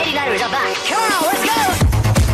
89ers are back. Come on, let's go!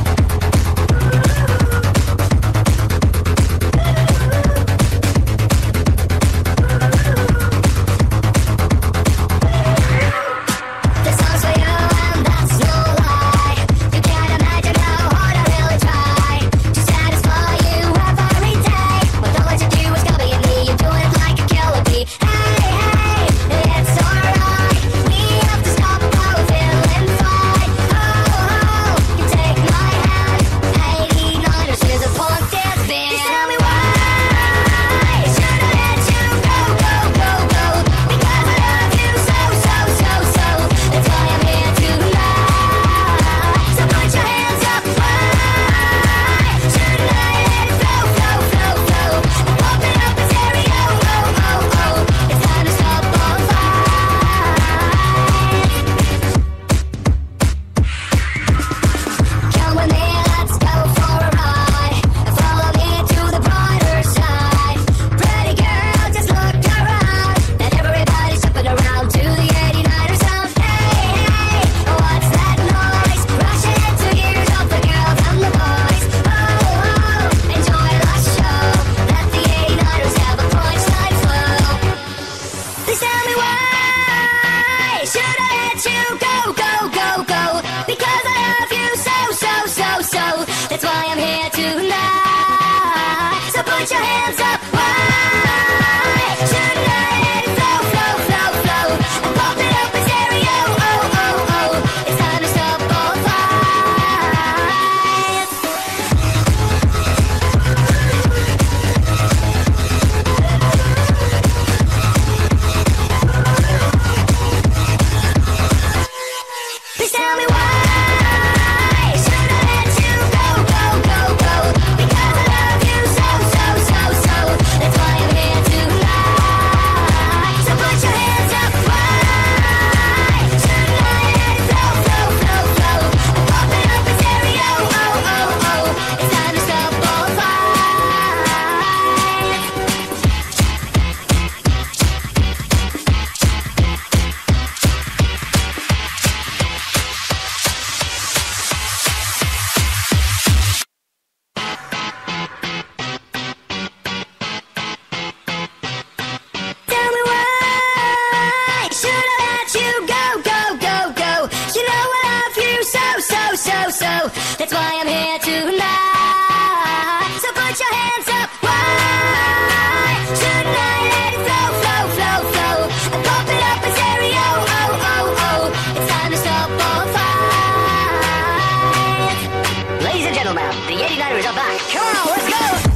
That's why I'm here tonight. So put your hands up. Why shouldn't I let it flow, flow, flow, flow? And pump it up in stereo. Oh, oh, oh. It's time to stop all fights. Ladies and gentlemen, the 89ers are back. Come on, let's go!